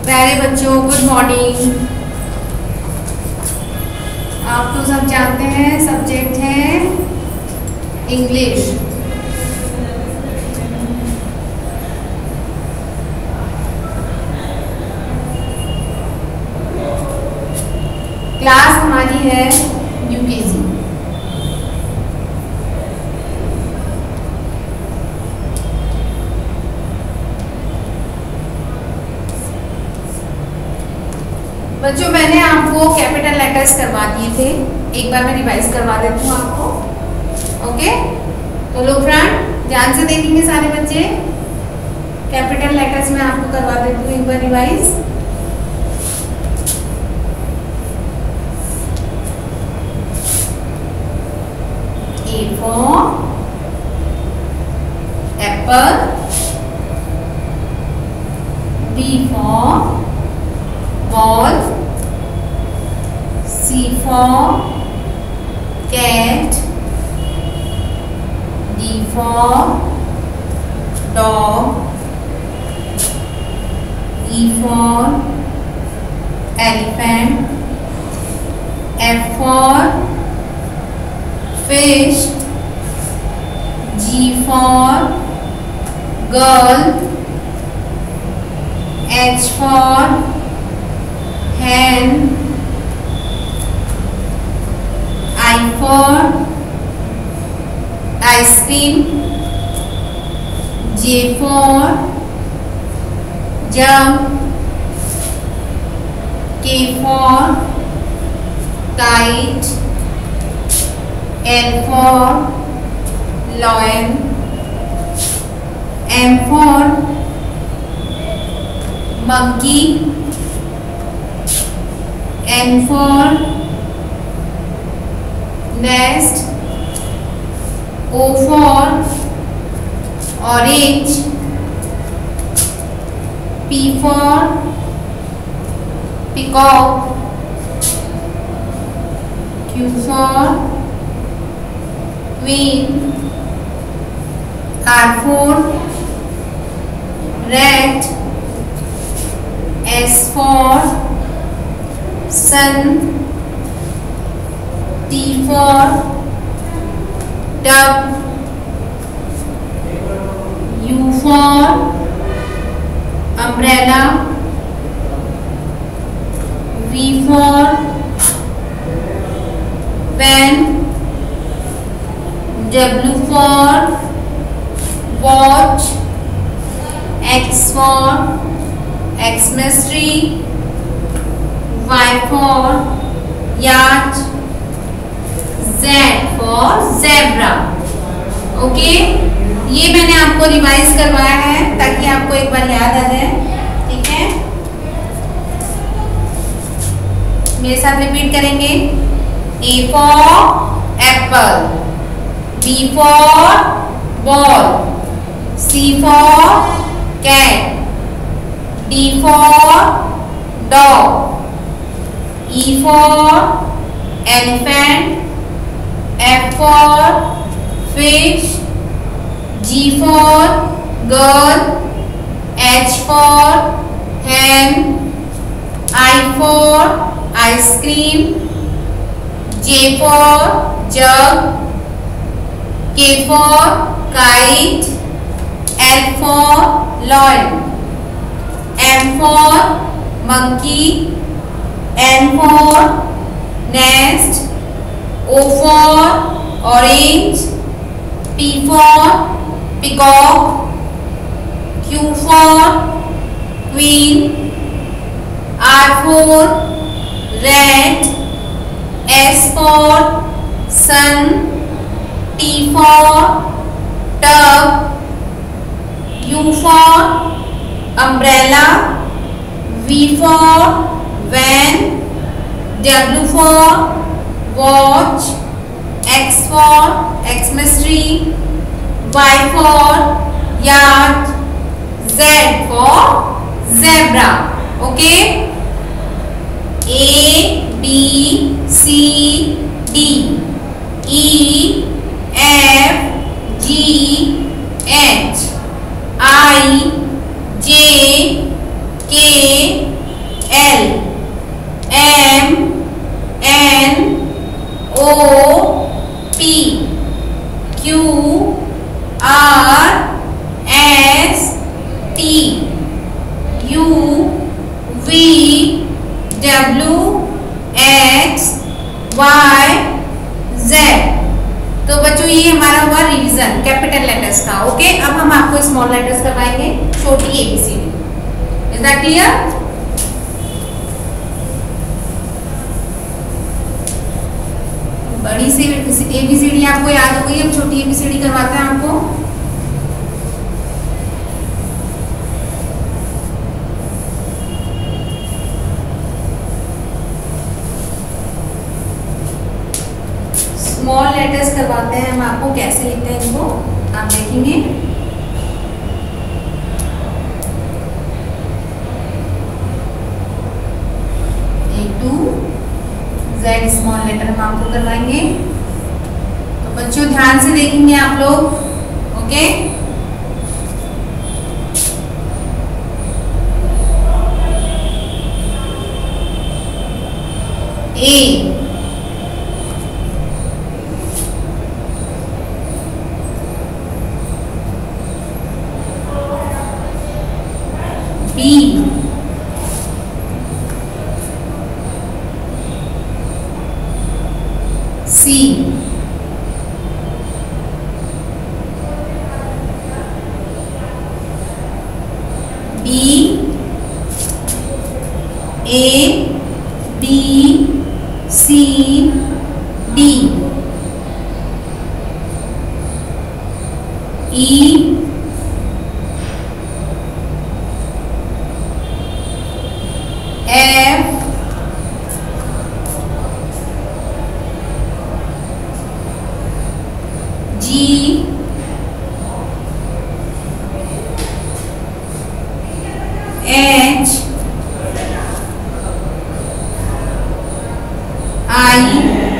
प्यारे बच्चों, good morning. आप तो सब जानते हैं सब्जेक्ट है इंग्लिश। क्लास हमारी है यूकेजी। बच्चों, मैंने आपको कैपिटल लेटर्स करवा दिए थे, एक बार मैं रिवाइज करवा देती हूँ आपको। ओके, तो लो फ्रेंड, ध्यान से देखेंगे सारे बच्चे। कैपिटल लेटर्स मैं आपको करवा देती हूँ एक बार revise. A for apple, B for ball, C for cat, D for dog, E for elephant, F for fish, G for girl, H for hen, I for ice cream, J for jump, K for kite, L for lion, M for monkey, N for nest, O for orange, P for peacock, Q for queen, R for rat, S for sun, T for tub, U for umbrella, V for pen, W for watch, X for Xmas tree, Y for yacht, Z for zebra। Okay, ये मैंने आपको revise करवाया है ताकि आपको एक बार याद आ जाए। ठीक है, मेरे साथ रिपीट करेंगे। A for apple, B for ball, C for cat, D for dog, E for elephant, F for fish, G for girl, H for hen, I for ice cream, J for jug, K for kite, L for lion, M for monkey, N for nest, O for orange, P for peacock, Q for queen, R for rat, S for sun, T for tub, U for umbrella, V for van, W for watch, X for Xmas tree, Y for yacht, Z for zebra। Okay, A B C D E F G H I J K छोटी ABCD। Is that clear? बड़ी सी ABCD आपको याद हो गई, अब छोटी ABCD करवाते हैं आपको। स्मॉल लेटर्स करवाते हैं हम आपको, कैसे लिखते हैं इनको आप देखेंगे। Z स्मॉल लेटर हम आपको करवाएंगे। तो बच्चों ध्यान से देखेंगे आप लोग, okay. A, B, C, B, A, B, C, D, E, F, G, H, I,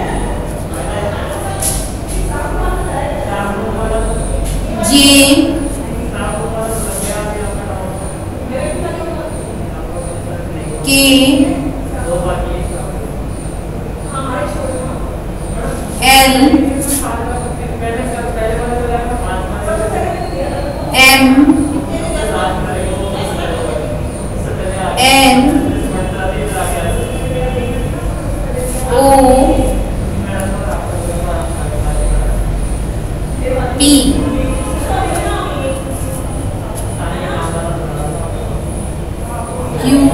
J, K, L, M, N, O, P, Q,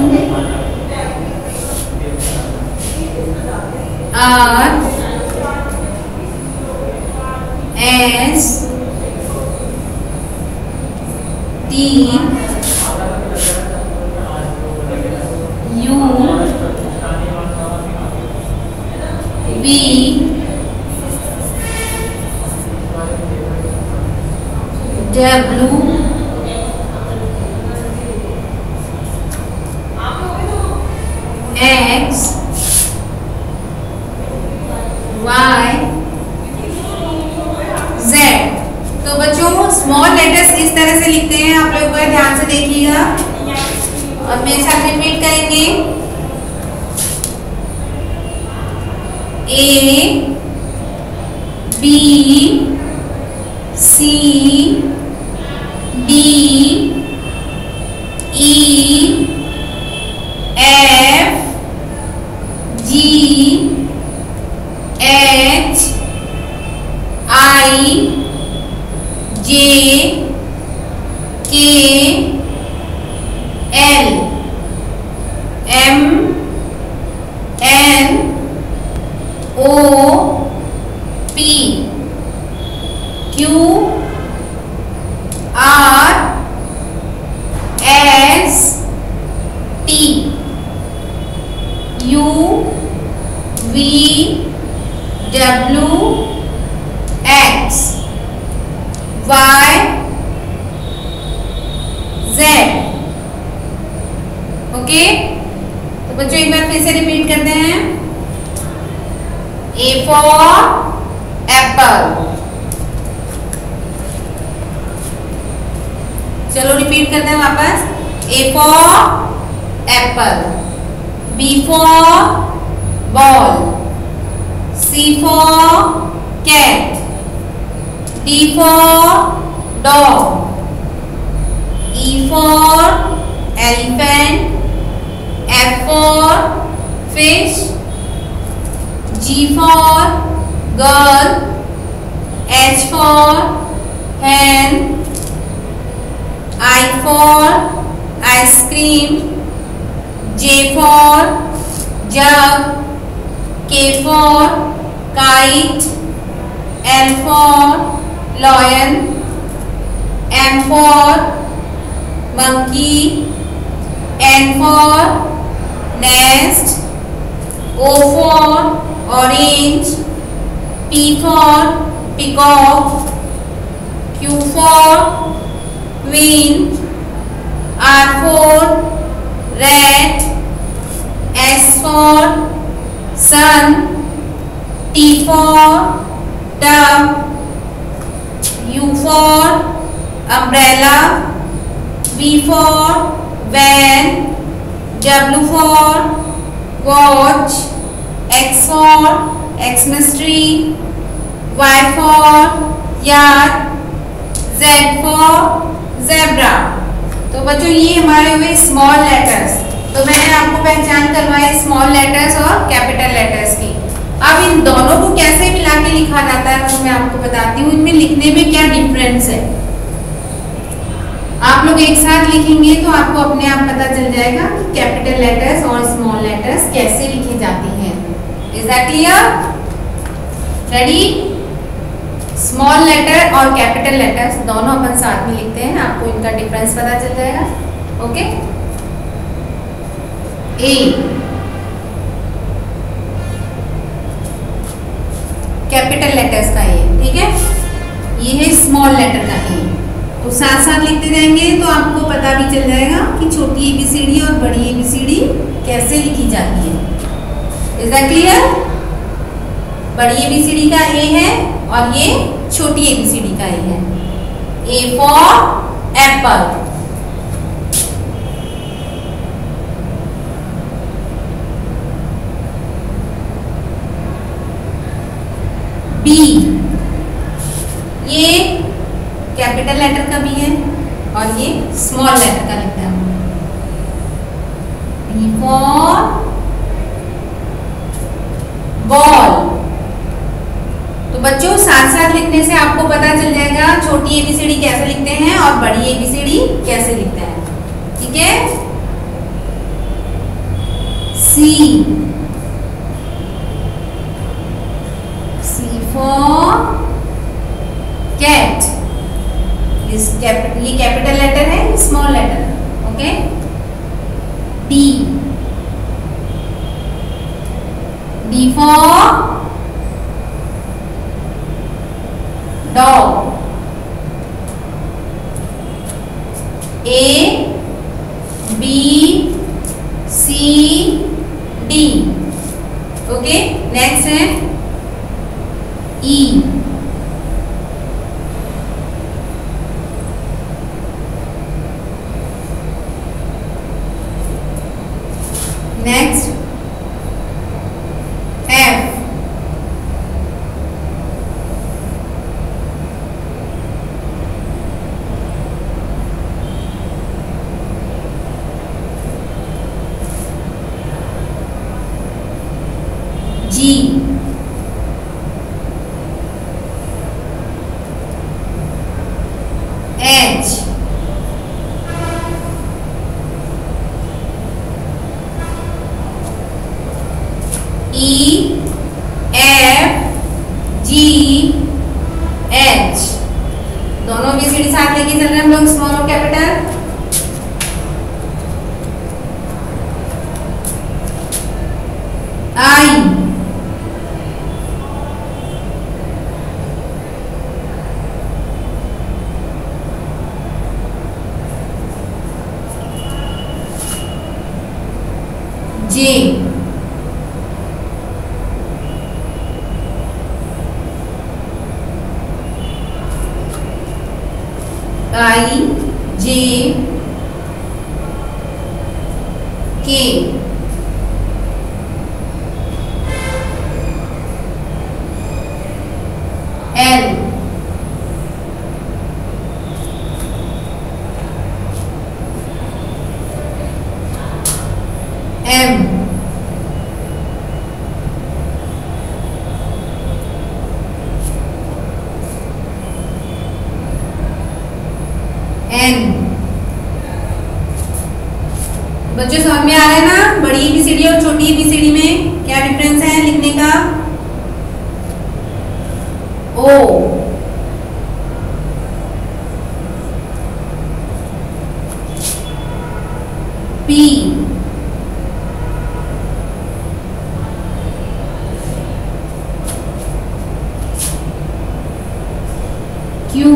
R, S, T, U, V, W, X, Y, Z। तो बच्चों small letters इस तरह से लिखते हैं, आप लोग एक ध्यान से देखिएगा और मेरे साथ रिपीट करेंगे। A, B, C, D, E, F, G, H, I, J, K, L, M, N, O, P, Q, R, S, T, U, V, W, X, Y, Z। Okay, तो बच्चों एक बार फिर से रिपीट करते हैं। A for apple। चलो repeat करते हैं वापस। A for apple, B for ball, C for cat, D for dog, E for elephant, F for fish, G for girl, H for hen, I for ice cream, J for jug, K for kite, L for lion, M for monkey, N for nest, O for orange, P for peacock, Q for queen, R for rat, S for sun, T for tub, U for umbrella, V for van, W for watch, X for Xmas tree, Y for yard, Z for zebra। तो बच्चों ये हमारे हुए small letters. तो मैंने आपको पहचान करवाई स्मॉल लेटर्स और कैपिटल लेटर्स की। अब इन दोनों को कैसे मिला के लिखा जाता है वो मैं आपको बताती हूँ। इनमें लिखने में क्या डिफरेंस है। आप लोग एक साथ लिखेंगे तो आपको अपने आप पता चल जाएगा कि कैपिटल लेटर्स और स्मॉल लेटर्स कैसे लिखी जाती हैं। Is that clear? Ready? Small letter और कैपिटल लेटर्स दोनों अपन साथ में लिखते हैं, आपको इनका डिफरेंस पता चल जाएगा। ओके, ए कैपिटल लेटर्स का ए, ठीक है। ये है स्मॉल लेटर का ए। तो साथ साथ लिखते जाएंगे तो आपको पता भी चल जाएगा कि छोटी एबीसीडी और बड़ी एबीसीडी कैसे लिखी जाती है। Is that clear? बड़ी एबीसीडी का ए है और ये छोटी एबीसीडी का ए है। ए फॉर एप्पल, बी ये कैपिटल लेटर का बी है और ये स्मॉल लेटर का लिखता है। B for ball. तो बच्चों साथ साथ लिखने से आपको पता चल जाएगा छोटी एबीसीडी कैसे लिखते हैं और बड़ी एबीसीडी कैसे लिखते हैं, ठीक है। C, C for cat. ये कैपिटल लेटर है, small letter, okay. D, D for dog. A B C D, okay. Next है E, next F, G, H, E F G H. दोनों एबीसीडी साथ लेके चल रहे हैं हम लोग, स्मॉल और कैपिटल। आई, जे, आई जे के, एल, एम, एन, बच्चों समझ में आ रहा है ना, बड़ी एबीसीडी और छोटी एबीसीडी में क्या डिफरेंस है लिखने का? O P Q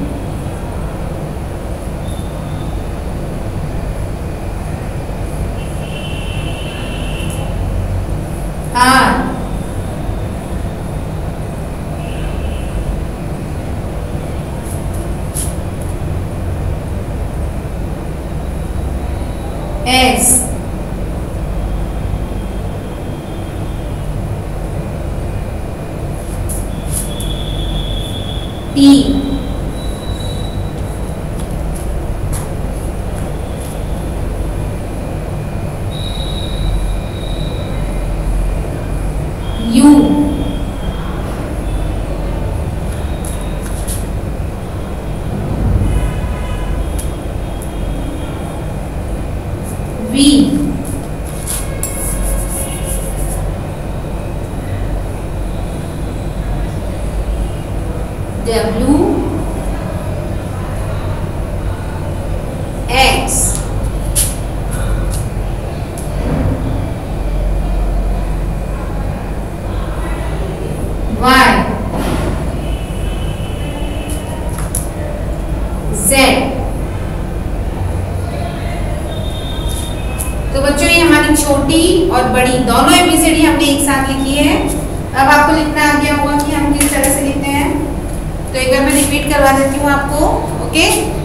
R S T U V W X Y Z. तो बच्चों ये हमारी छोटी और बड़ी दोनों एबीसीडी हमने एक साथ लिखी है। अब आपको लिखना आ गया होगा कि हम किस तरह से लिखते हैं, तो एक बार मैं रिपीट करवा देती हूँ आपको। ओके,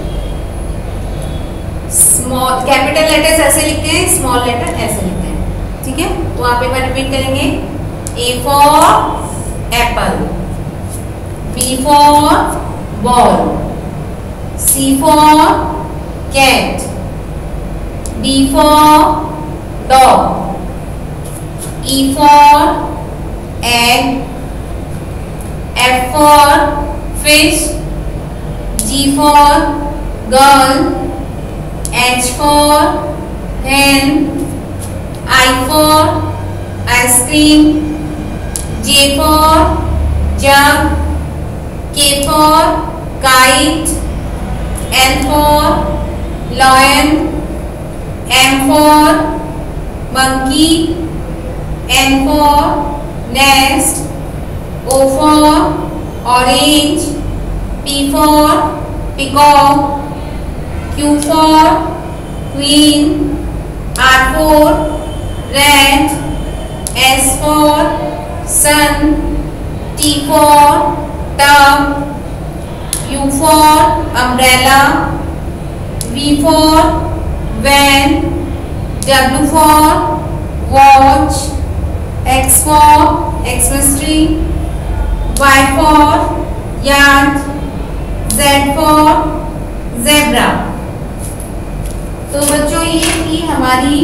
स्मॉल कैपिटल लेटर्स ऐसे लिखते हैं, स्मॉल लेटर ऐसे लिखते हैं, ठीक है। तो आप एक बार रिपीट करेंगे। A for apple, B for ball, C for cat, D for dog, E for egg, F for fish, G for girl, H for hen, I for ice cream, J for jug, K for kite, L for lion, M for monkey, N for nest, O for orange, P for peacock, Q for queen, R for rat, S for sun, T for tub, U for umbrella, V for van, W for watch, X for Xmas tree, Y for yard, Z for zebra। तो बच्चों ये थी हमारी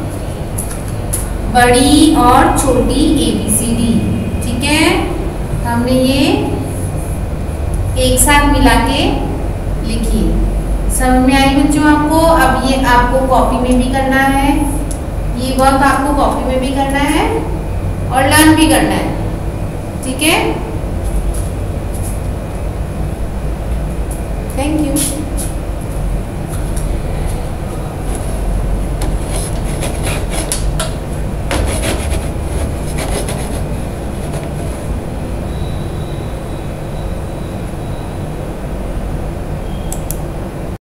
बड़ी और छोटी ABCD, ठीक है। हमने ये एक साथ मिला के लिखी। समझ में आई बच्चों आपको? अब ये आपको कॉपी में भी करना है, ये वर्क आपको कॉपी में भी करना है और लर्न भी करना है, ठीक है। Thank you.